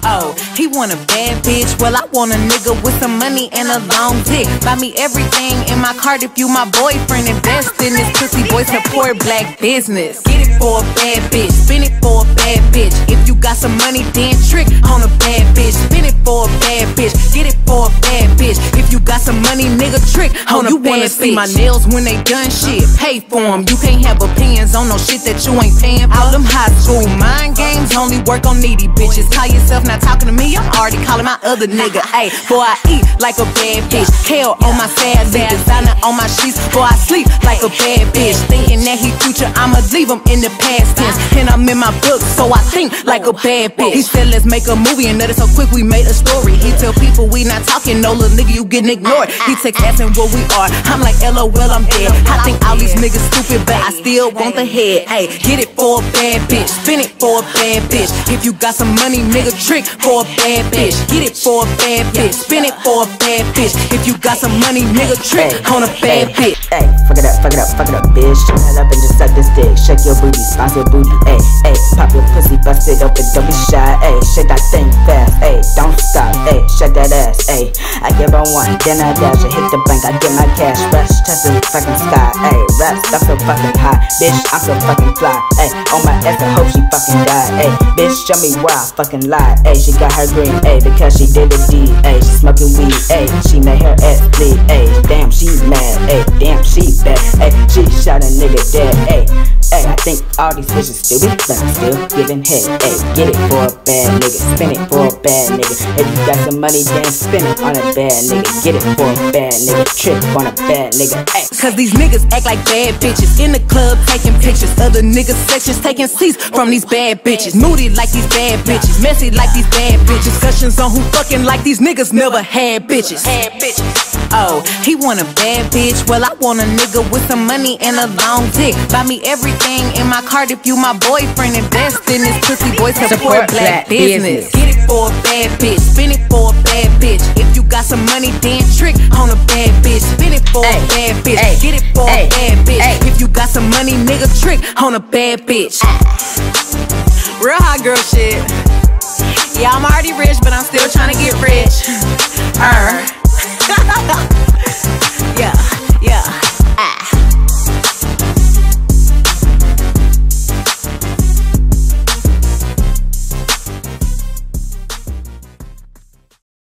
Oh, he want a bad bitch. Well, I want a nigga with some money and a long dick. Buy me everything in my cart if you my boyfriend. Invest in this pussy, boy, support black business. Get it for a bad bitch, spend it for a bad bitch. If you got some money, then trick on a bad bitch. Spend it for a bad bitch, get it for a bad bitch. If you got some money, nigga, trick on a bad bitch. You wanna see my nails when they done shit? Pay for them. You can't have opinions on no shit that you ain't paying for. All them high school mind games only work on needy bitches. Call yourself not talking to me, I'm already calling my other nigga. Ayy, boy, I eat like a bad bitch. Kale on my sad bitch, designer on my sheets. Boy, I sleep like a bad bitch. Thinking that he future, I'ma leave him in the past tense. And I'm in my book, so I think like a bad bitch. He said let's make a movie and nutted so quick we made a story. He tell people we not talking, no little nigga, you getting ignored. He text asking what we are, I'm like LOL, I'm dead. I think all these niggas stupid, but I still want the head. Ayy, get it for a bad bitch, spin it for a bad bitch. If you got some money, nigga, trick for a bad bitch. Get it for a bad bitch, spin it for a bad bitch. If you got some money, nigga, trick on a bad bitch. Ayy, fuck it up, fuck it up, fuck it up, bitch. Head up and just suck this dick. Shake your booty, bounce your booty. Ayy, ayy, pop your pussy, bust it open, don't be shy. Ayy, shake that thing fast. Ayy, don't stop. Ayy, shake that ass. Ayy, I give her one, then I dash. I hit the bank, I get my cash. Rush, touch the fucking sky. Ayy, rest, I'm so fucking high. Bitch, I'm so fucking fly. Ayy, on my ass, I hope she fucking die. Ayy, bitch, show me why I fucking lie. Ayy, she got her green. Ayy, because she did the deed. Ayy, she smoking weed. Ayy, she made her ass bleed. Ayy, damn, she mad. Ayy, damn, she bad. Ayy, she shot a nigga dead. Ayy, ayy, I think all these bitches stupid, but I'm still giving head. Ayy, get it for a bad nigga, spin it for a bad nigga. If you got some money, then spin it on a bad nigga. Get it for a bad nigga, trip on a bad nigga. Ayy, cause these niggas act like bad bitches. In the club taking pictures, other niggas sections taking seats from these bad bitches. Moody like these bad bitches, messy like these bad bitches. Discussions on who fucking like these niggas never had bitches. Oh, he want a bad bitch. Well, I want a nigga with some money and a long dick. Buy me everything in my cart if you my boyfriend. Invest in this pussy, boy, support black business. Get it for a bad bitch, spin it for a bad bitch. If you got some money, then trick on a bad bitch. Spin it for a bad bitch, get it for a bad bitch. If you got some money, nigga, trick on a bad bitch. Real hot girl shit. Yeah, I'm already rich, but I'm still trying to get rich.